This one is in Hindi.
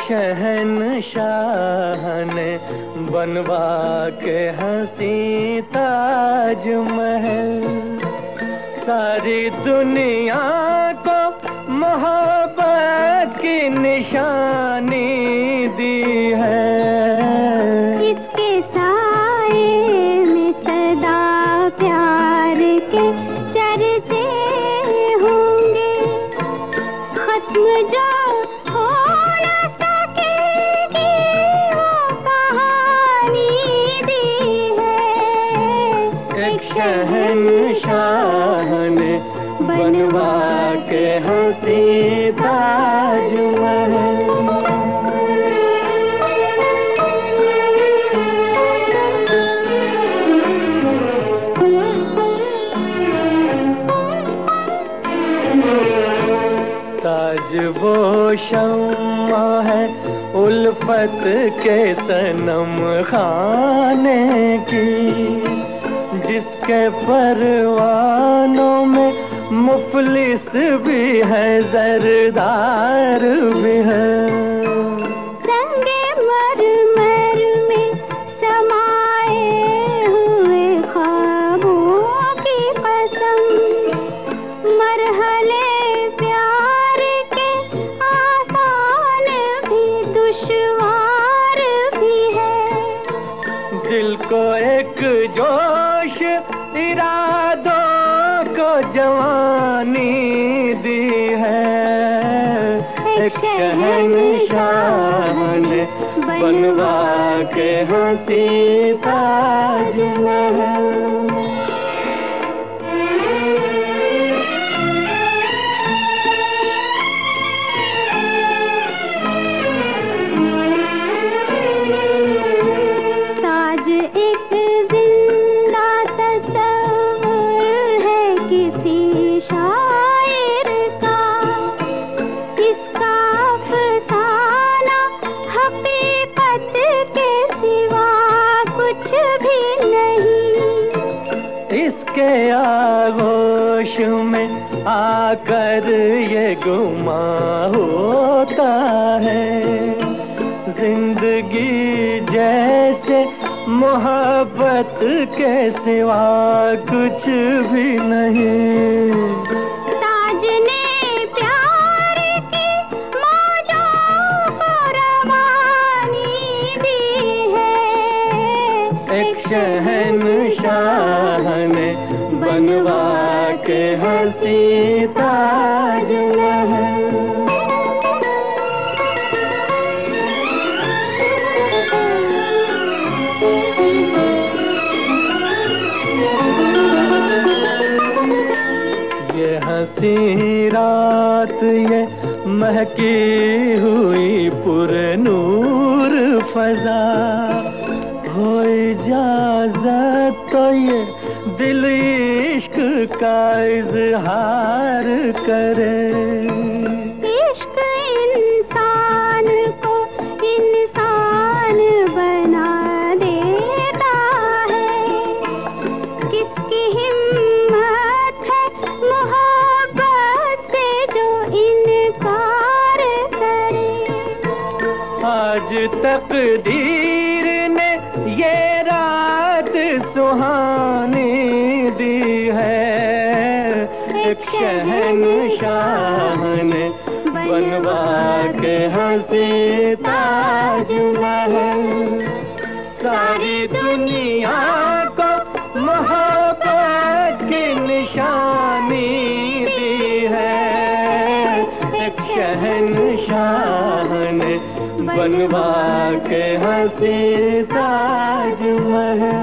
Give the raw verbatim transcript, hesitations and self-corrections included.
शहंशाह ने बनवा के हंसी ताजमहल, सारी दुनिया को मोहब्बत की निशानी दी है। इसके साए में सदा प्यार के चर्चे होंगे, खत्म जो हो न सकेगी वो कहानी दी है। एक शहंशाह ने बनवा के हंसी ताजमहल। ताज वो शम्मा है उल्फत के सनम खाने की, जिसके परवानों में मुफलिस भी है जरदार भी है। संगे मरमर में समाए हुए ख्वाबों की कसम, मरहले प्यार के आसान भी दुश्वार भी है। दिल को एक जोश इरादों को जवानी दी है। एक शहंशाह ने बनवा के हंसी ताजमहल। ताज एक जिंदा तस्वीर है किसी शायर का, इसका अफसाना हकीकत के सिवा कुछ भी नहीं। इसके आगोश में आकर ये गुमा होता है, जिंदगी जैसे मोहब्बत के सिवा कुछ भी नहीं। ताज ने प्यार की मौजों को रवानी दी है। एक शहंशाह ने बनवा के हंसी ताजमहल। ये हंसी रात ये महकी हुई पुरनूर फजा, हो इजाज़त तो ये दिल इश्क का इजहार करे। इश्क इंसान को इंसान बना देता है, किसकी हिम्मत है मोहब्बत से जो इनकार करे। आज तकदीर ने ये रात सुहानी दी है। एक शहंशाह ने बनवा के हंसी ताजमहल, सारी दुनिया को मोहब्बत की निशानी दी है। एक शहंशाह ने बनवा के हंसी ताजमहल।